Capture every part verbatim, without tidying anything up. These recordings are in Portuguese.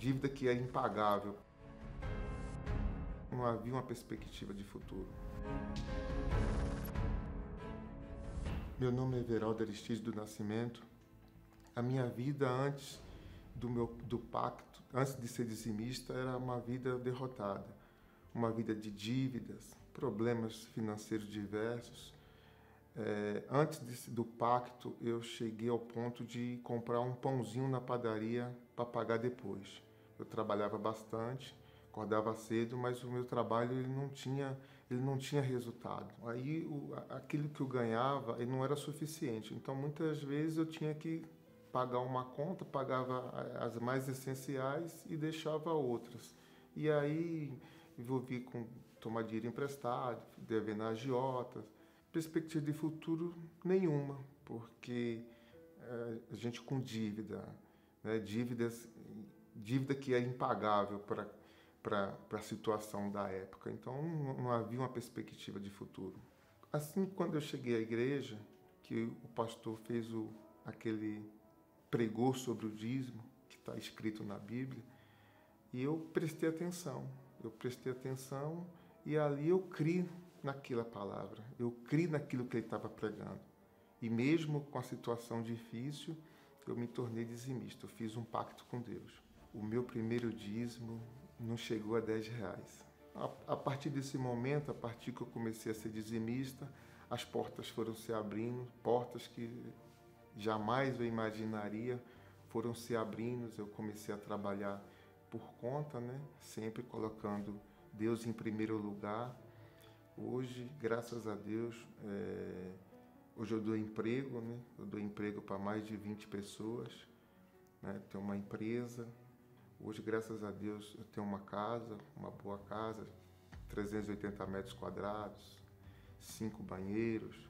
dívida que era impagável. Não havia uma perspectiva de futuro. Meu nome é Everaldo Aristides do Nascimento. A minha vida antes do, meu, do pacto, antes de ser dizimista, era uma vida derrotada. Uma vida de dívidas, problemas financeiros diversos. É, antes de, do pacto, eu cheguei ao ponto de comprar um pãozinho na padaria para pagar depois. Eu trabalhava bastante, acordava cedo, mas o meu trabalho ele não tinha, ele não tinha resultado. Aí o, aquilo que eu ganhava ele não era suficiente. Então muitas vezes eu tinha que pagar uma conta, pagava as mais essenciais e deixava outras. E aí envolvi com tomar dinheiro emprestado, devendo a agiotas. Perspectiva de futuro nenhuma, porque é, a gente com dívida, né, dívidas, dívida que é impagável para para a situação da época. Então não, não havia uma perspectiva de futuro. Assim, quando eu cheguei à igreja, que o pastor fez o, aquele pregou sobre o dízimo, que está escrito na Bíblia, e eu prestei atenção. Eu prestei atenção e ali eu criei naquela palavra. Eu criei naquilo que ele estava pregando. E mesmo com a situação difícil, eu me tornei dizimista. Eu fiz um pacto com Deus. O meu primeiro dízimo não chegou a dez reais. A, a partir desse momento, a partir que eu comecei a ser dizimista, as portas foram se abrindo, portas que jamais eu imaginaria foram se abrindo. Eu comecei a trabalhar por conta, né? Sempre colocando Deus em primeiro lugar. Hoje, graças a Deus, é... hoje eu dou emprego, né? Eu dou emprego para mais de vinte pessoas, né? Tenho uma empresa. Hoje, graças a Deus, eu tenho uma casa, uma boa casa, trezentos e oitenta metros quadrados, cinco banheiros,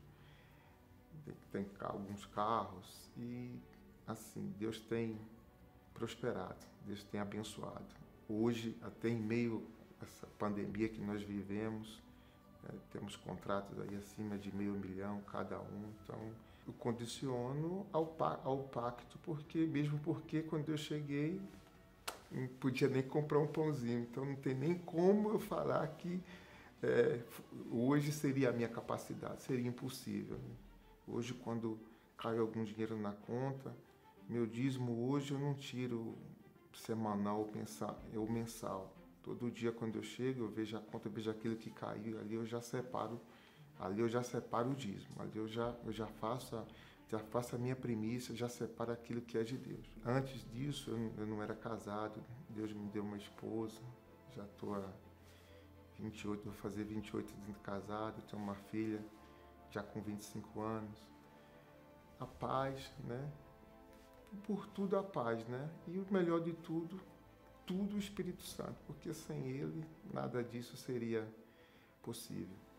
tem alguns carros e, assim, Deus tem prosperado, Deus tem abençoado. Hoje, até em meio a essa pandemia que nós vivemos, é, temos contratos aí acima de meio milhão cada um, então eu condiciono ao, ao pacto, porque, mesmo porque quando eu cheguei, não podia nem comprar um pãozinho, então não tem nem como eu falar que é, hoje seria a minha capacidade, seria impossível. Né? Hoje, quando cai algum dinheiro na conta, meu dízimo hoje eu não tiro semanal ou mensal, ou mensal. Todo dia quando eu chego, eu vejo a conta, eu vejo aquilo que caiu, ali eu já separo, ali eu já separo o dízimo, ali eu já, eu já faço a, já faço a minha primícia, já separo aquilo que é de Deus. Antes disso, eu não, eu não era casado, Deus me deu uma esposa, já estou há vinte e oito, vou fazer vinte e oito anos de casado, tenho uma filha já com vinte e cinco anos. A paz, né? Por tudo a paz, né? E o melhor de tudo, tudo o Espírito Santo, porque sem ele nada disso seria possível.